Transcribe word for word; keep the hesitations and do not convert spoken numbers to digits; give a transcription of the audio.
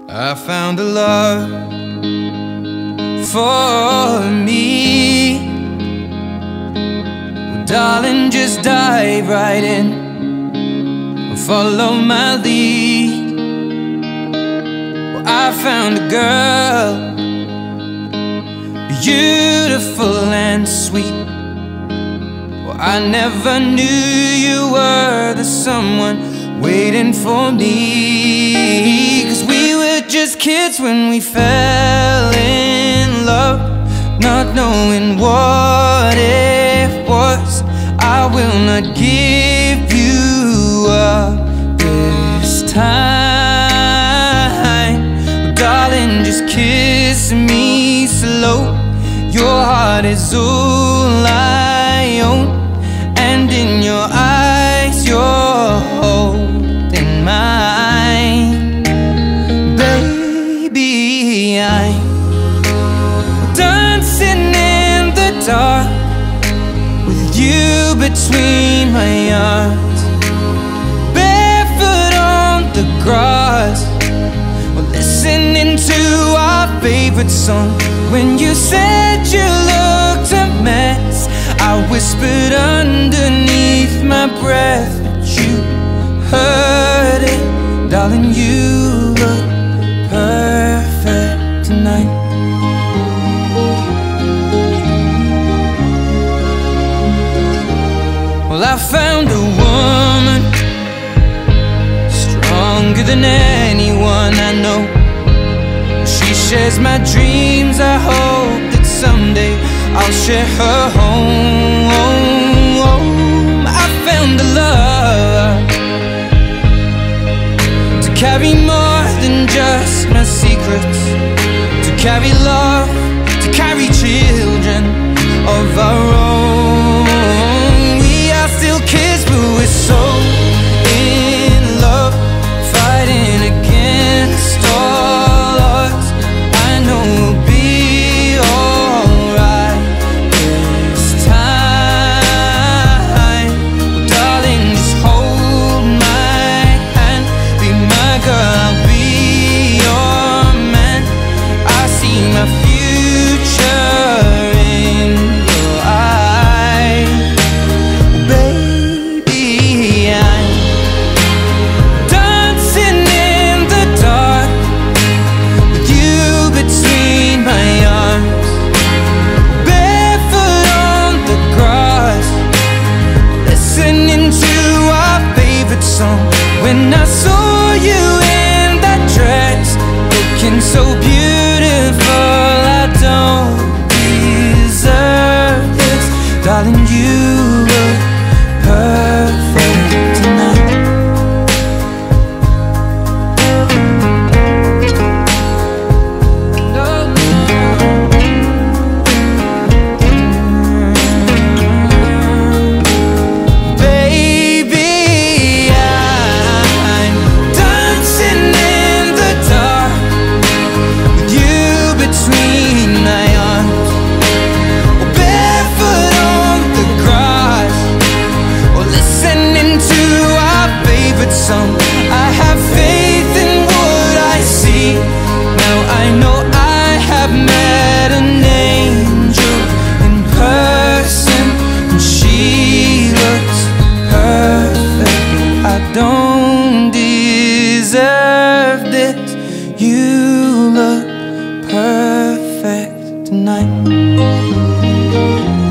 I found a love for me. Well, darling, just dive right in and follow my lead. Well, I found a girl, beautiful and sweet. Well, I never knew you were the someone waiting for me. 'Cause we were just kids when we fell in love, not knowing what it was. I will not give you up this time. Well, darling, just kiss me slow. Your heart is all I own, and in your eyes you're holding mine. Baby, I'm dancing in the dark with you between my arms, barefoot on the grass. We're listening to our favorite song. When you said you looked a mess, I whispered underneath my breath, but you heard it. Darling, you look perfect tonight. Well, I found a woman stronger than anyone I know. She shares my dreams. I hope that someday I'll share her home. I found a love to carry more than just my secrets, to carry love, to carry children of our own. We are still kids, but we're so in love, fighting against all odds. I know we'll be alright this time. Well, darling, just hold my hand, be my girl, I'll be your man. I see my future in your eyes. Baby, I'm dancing in the dark with you between my arms, barefoot on the grass, listening to our favorite song. When I saw you in that dress, looking so beautiful, I don't deserve this. Darling, you look perfect tonight. No, no. Baby, I'm dancing in the dark with you between my arms, barefoot on the grass, or listening to our favorite song. I have faith in what I see. Now I know I have met an angel in person, and she looks perfect. I don't deserve this. You look perfect tonight.